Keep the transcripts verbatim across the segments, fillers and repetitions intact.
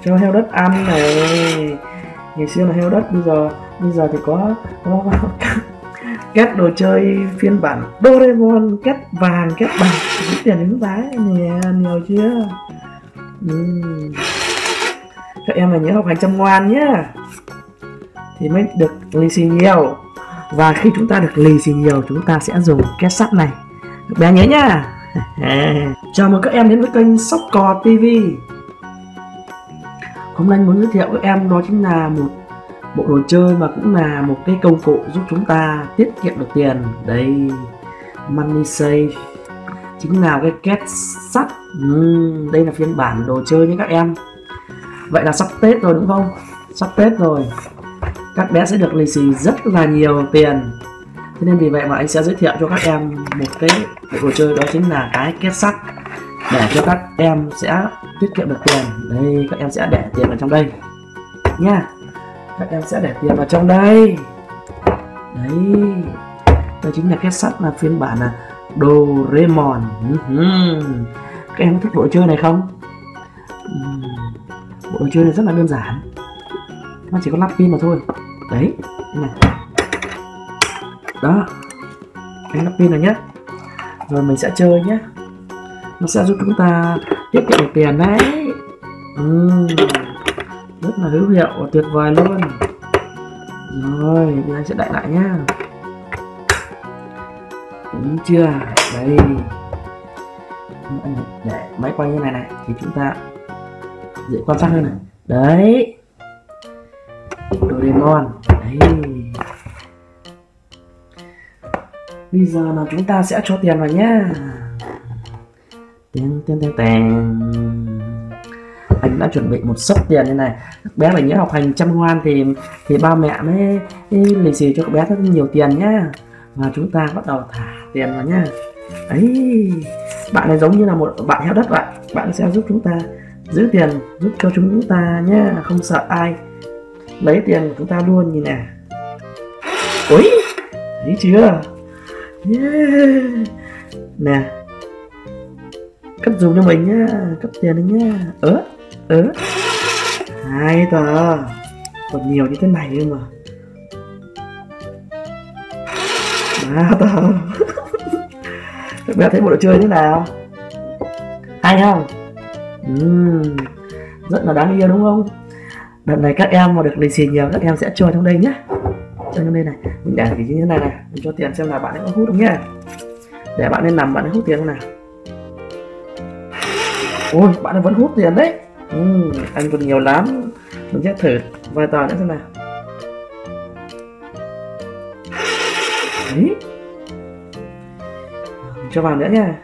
cho heo đất ăn này. Ngày xưa là heo đất, bây giờ bây giờ thì có, có két đồ chơi phiên bản Doraemon, két vàng, két bạc, cái tiền đứng giá nè, nhiều chưa? uhm. Các em là nhớ học hành chăm ngoan nhé thì mới được lì xì nhiều, và khi chúng ta được lì xì nhiều chúng ta sẽ dùng két sắt này, các bé nhớ nhá. Chào mừng các em đến với kênh Sóc Cò ti vi. Hôm nay muốn giới thiệu với các em đó chính là một bộ đồ chơi mà cũng là một cái công cụ giúp chúng ta tiết kiệm được tiền. Đây, Money Save chính là cái két sắt. uhm, Đây là phiên bản đồ chơi nhé các em. Vậy là sắp Tết rồi đúng không? Sắp Tết rồi, các bé sẽ được lì xì rất là nhiều tiền. Thế nên vì vậy mà anh sẽ giới thiệu cho các em một cái bộ đồ chơi, đó chính là cái két sắt, để cho các em sẽ tiết kiệm được tiền. Đây, các em sẽ để tiền vào trong đây nha. Các em sẽ để tiền vào trong đây. Đấy, đây chính là két sắt, là phiên bản là Doraemon. Các em có thích bộ đồ chơi này không? Bộ đồ chơi này rất là đơn giản, nó chỉ có lắp pin mà thôi. Đấy, này. Đó, anh lắp pin rồi nhé. Rồi mình sẽ chơi nhé. Nó sẽ giúp chúng ta tiết kiệm được tiền đấy. uhm, Rất là hữu hiệu và tuyệt vời luôn. Rồi, bây giờ anh sẽ đại lại nhá. Đúng chưa? Đây, để máy quay như này này thì chúng ta dễ quan sát hơn này. Đấy, Doraemon. Đấy, bây giờ là chúng ta sẽ cho tiền vào nhá. Tiền tiền tiền tiền. Anh đã chuẩn bị một sấp tiền như này. Các bé phải nhớ học hành chăm ngoan thì thì ba mẹ mới lì xì cho các bé rất nhiều tiền nhá. Và chúng ta bắt đầu thả tiền vào nhá. Ấy, bạn này giống như là một bạn heo đất vậy. Bạn sẽ giúp chúng ta giữ tiền, giúp cho chúng ta nhá, không sợ ai lấy tiền của chúng ta luôn. Nhìn nè. Ôi, thấy chưa? Yeah. Nè, cấp dùng cho mình nhá, cấp tiền đấy nhá. Ớ, ớ, hai tờ, còn nhiều như thế này cơ mà. Ba tờ. Các bé thấy bộ đồ chơi thế nào? Hay không? uhm, Rất là đáng yêu đúng không? Đợt này các em mà được lì xì nhiều, các em sẽ cho trong đây nhé. Trong đây này, mình để cái như thế này này, mình cho tiền xem là bạn ấy có hút không nhé. Để bạn nên nằm, bạn ấy hút tiền không nào? Ôi, bạn ấy vẫn hút tiền đấy. uhm, Anh còn nhiều lắm. Mình sẽ thử vài tờ nữa xem nào. Đấy, mình cho vào nữa nha.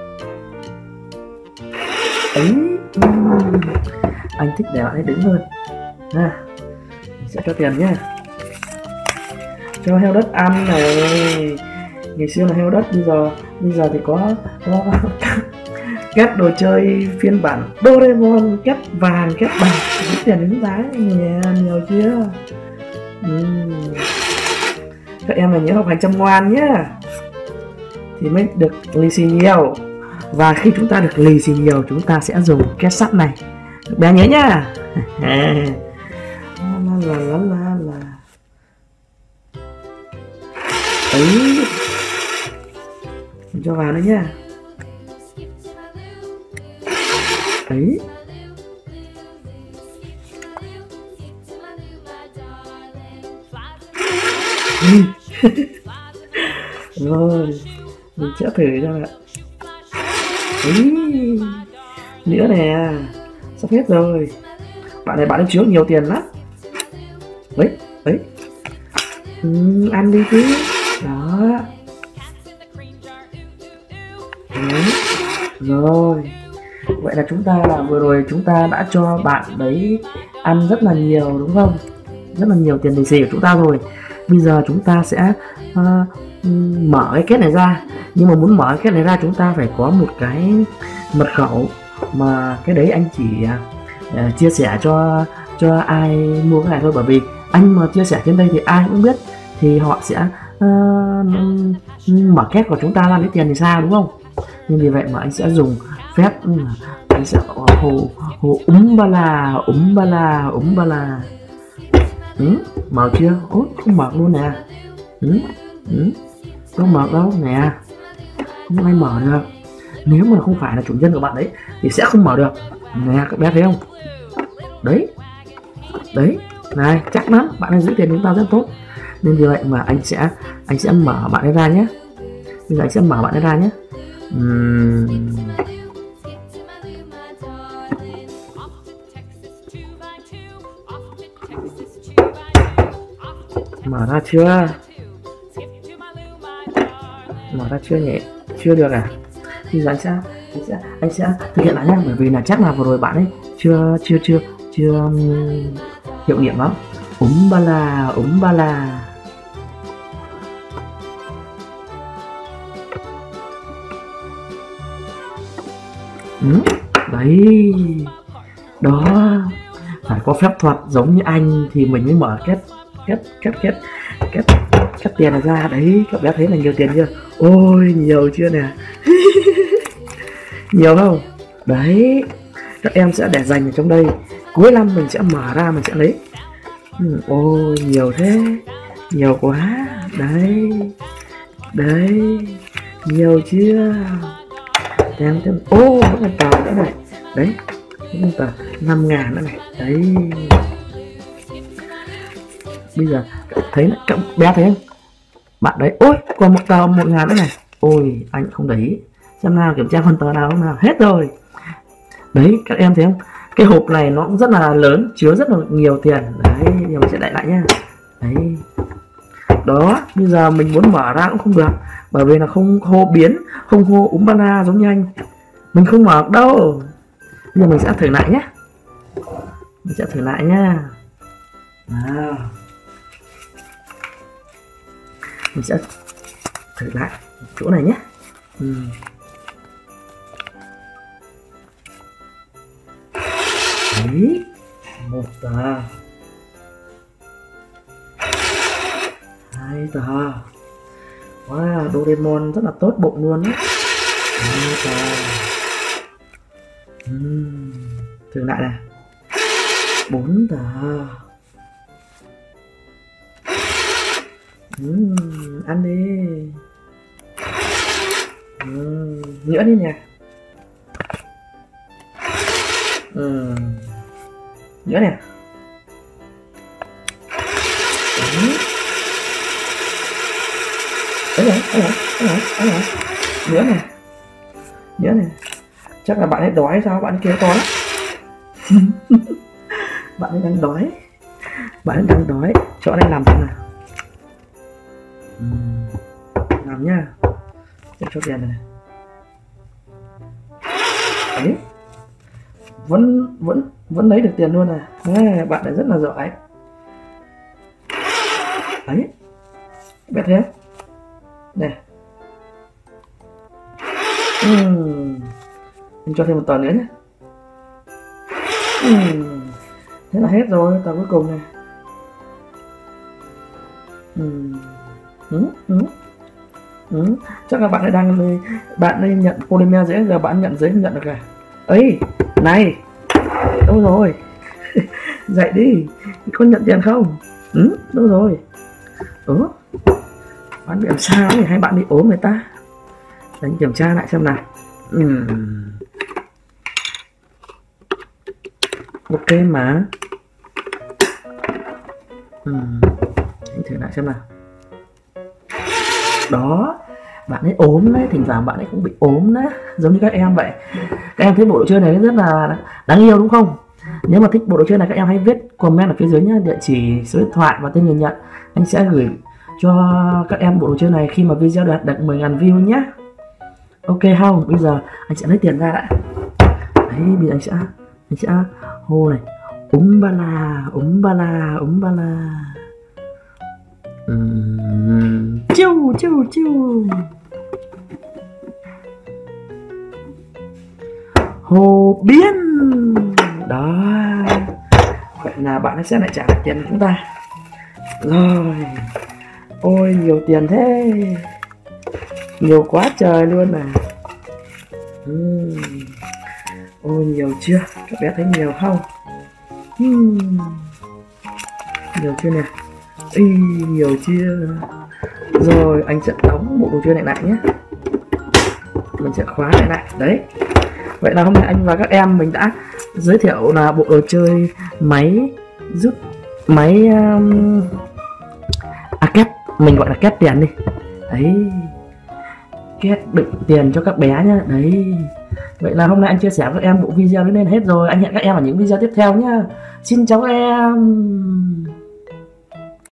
Ấy, uhm, anh thích để bạn ấy đứng hơn. À, mình sẽ cho tiền nhé. Cho heo đất ăn này. Ngày xưa là heo đất, bây giờ bây giờ thì có, có két đồ chơi phiên bản Doraemon, két vàng, két bạc, cái tiền đứng giá nè, nhiều chưa? uhm. Các em là nhớ học hành chăm ngoan nhé thì mới được lì xì nhiều, và khi chúng ta được lì xì nhiều chúng ta sẽ dùng két sắt này, các bé nhớ nhá. La la la la la. Ấy, mình cho vào nữa nha. Ấy, rồi mình sẽ thử cho bạn. Ấy, nữa nè, sắp hết rồi. Bạn này bạn ấy chứa nhiều tiền lắm. Đấy, đấy. Ừ, ăn đi chứ. Đó. Đấy. Rồi, vậy là chúng ta là vừa rồi chúng ta đã cho bạn đấy ăn rất là nhiều đúng không? Rất là nhiều tiền lì xì của chúng ta rồi. Bây giờ chúng ta sẽ uh, mở cái két này ra. Nhưng mà muốn mở cái két này ra chúng ta phải có một cái mật khẩu, mà cái đấy anh chỉ uh, chia sẻ cho cho ai mua cái này thôi. Bởi vì anh mà chia sẻ trên đây thì ai cũng biết, thì họ sẽ uh, mở két của chúng ta ra lấy tiền thì sao, đúng không? Nhưng vì vậy mà anh sẽ dùng phép Mình sẽ hồ hồ úm ba la úm ba la úm ba la. Ừ, mở chưa? Ôi, không mở luôn nè. Ừ, ừ, không mở đâu nè, không ai mở được. Nếu mà không phải là chủ nhân của bạn đấy thì sẽ không mở được nè, các bé thấy không? Đấy đấy này, chắc lắm, bạn ấy giữ tiền chúng ta rất tốt, nên vì vậy mà anh sẽ anh sẽ mở bạn ấy ra nhé. Bây giờ anh sẽ mở bạn ấy ra nhé. uhm. Mở ra chưa? Mở ra chưa nhỉ? Chưa được à? Bây giờ anh sẽ anh sẽ anh sẽ thực hiện lại nhé, bởi vì là chắc là vừa rồi bạn ấy chưa chưa chưa chưa um, hiệu nghiệm lắm. Úm ba la úm ba la. Ừ, đấy đó, phải có phép thuật giống như anh thì mình mới mở kết kết kết kết kết kết tiền này ra. Đấy, các bé thấy là nhiều tiền chưa? Ôi, nhiều chưa nè. Nhiều không? Đấy, các em sẽ để dành ở trong đây, cuối năm mình sẽ mở ra, mình sẽ lấy. Ừ, ôi, nhiều thế, nhiều quá. Đấy, đấy, nhiều chưa? Tem tem. Ô, vẫn còn tờ nữa này. Đấy, vẫn còn tờ năm ngàn nữa này. Đấy, bây giờ thấy các bé thấy không? Bạn đấy, ôi, còn một tờ một ngàn nữa này. Ôi, anh không để ý. Xem nào, kiểm tra phần tờ nào không nào. Hết rồi. Đấy, các em thấy không? Cái hộp này nó cũng rất là lớn, chứa rất là nhiều tiền. Đấy, giờ mình sẽ đậy lại nhá. Đấy. Đó, bây giờ mình muốn mở ra cũng không được, bởi vì là không hô biến, không hô úm ba la giống như anh. Mình không mở được đâu. Bây giờ mình sẽ thử lại nhé. Mình sẽ thử lại nhá. Nào. Mình sẽ thử lại chỗ này nhé. Ừ. Đấy, một tờ, hai tờ. Wow, Doraemon rất là tốt bụng luôn đấy. Hai tờ. uhm. Thử lại này. Bốn tờ. uhm. Ăn đi. uhm. Nữa đi nè. uhm. Nữa nè. Đấy này, đấy này, đấy này, đấy này. Nữa nè. Nữa nè. Chắc là bạn ấy đói sao, bạn ấy kêu to lắm. Bạn ấy đang đói. Bạn ấy đang đói. Cho anh làm thế nào. uhm. Làm nha. Để cho tiền này. Đấy. Vẫn vẫn vẫn lấy được tiền luôn à. À, bạn ấy rất là giỏi. Đấy. Biết thế. Nè. uhm. Mình cho thêm một tờ nữa nhé. uhm. Thế là hết rồi, tờ cuối cùng này. uhm. Ừ, ừ. Ừ. Chắc là bạn ấy đang bạn ấy nhận polymer dễ, giờ bạn nhận giấy không nhận được à? Ấy, này, đâu rồi? Dậy đi, có nhận tiền không? Ừ, đâu rồi? Ừ, bạn bị làm sao nhỉ? Hay bạn bị ốm người ta? Đánh kiểm tra lại xem nào. Ừ. Ok mà. Ừ. Anh thử lại xem nào. Đó, bạn ấy ốm đấy, thỉnh thoảng bạn ấy cũng bị ốm đấy, giống như các em vậy. Các em thấy bộ đồ chơi này rất là đáng yêu đúng không? Nếu mà thích bộ đồ chơi này các em hãy viết comment ở phía dưới nhé, địa chỉ, số điện thoại và tên người nhận. Anh sẽ gửi cho các em bộ đồ chơi này khi mà video đạt được mười nghìn view nhé. Ok không? Bây giờ anh sẽ lấy tiền ra đã. Đấy, bây giờ anh sẽ anh sẽ hô này. Úm ba la, úm ba la, úm ba la. Uhm. Chiu chiu chiu. Hồ biến. Đó. Vậy là bạn sẽ lại trả lại tiền của chúng ta. Rồi. Ôi nhiều tiền thế. Nhiều quá trời luôn à. uhm. Ôi nhiều chưa? Các bé thấy nhiều không? Hmm. Nhiều chưa nè? Ý, nhiều chưa? Rồi anh sẽ đóng bộ đồ chơi này lại nhé. Mình sẽ khóa lại lại. Đấy. Vậy là hôm nay anh và các em mình đã giới thiệu là bộ đồ chơi máy rút máy um, à két, mình gọi là két tiền đi. Đấy. Két đựng tiền cho các bé nhá. Đấy. Vậy là hôm nay anh chia sẻ với các em bộ video đến đây hết rồi. Anh hẹn các em ở những video tiếp theo nhá. Xin chào các em.